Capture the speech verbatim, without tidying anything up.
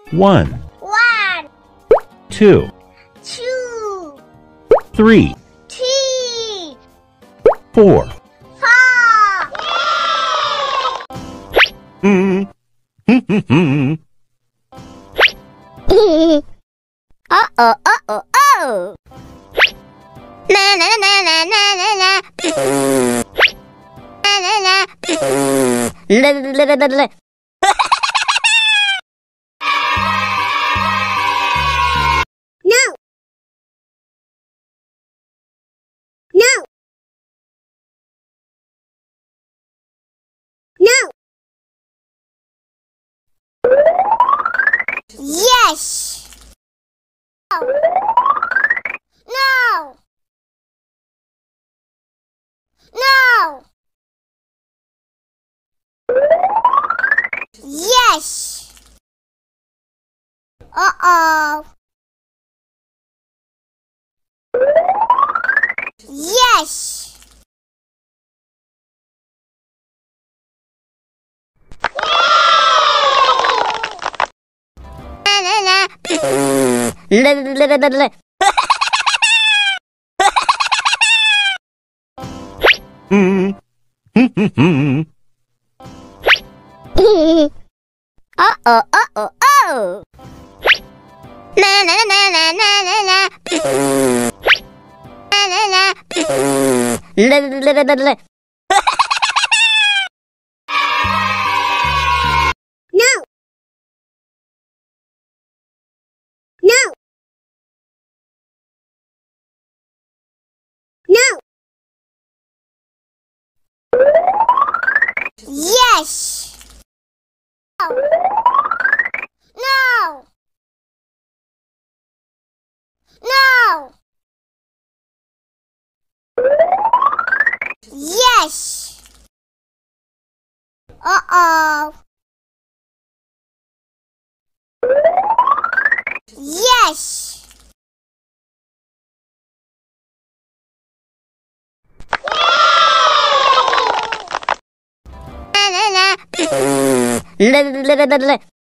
One. One. Two. Two. Three. Three. Four. Four. Mm. Uh oh, uh oh, oh. Na na na na na na na. Na na na. La la la la la. No. No. No. Yes. No. No. Yes. Uh-oh. Yes. Na na na. La la la la la. Mm. Uh-oh, uh-oh, oh. Na na na na na na na. Na na na. La la la la la. No. No. No. Yes. No. No. Yes. Uh-oh. Yes. Na na na. La la la la la.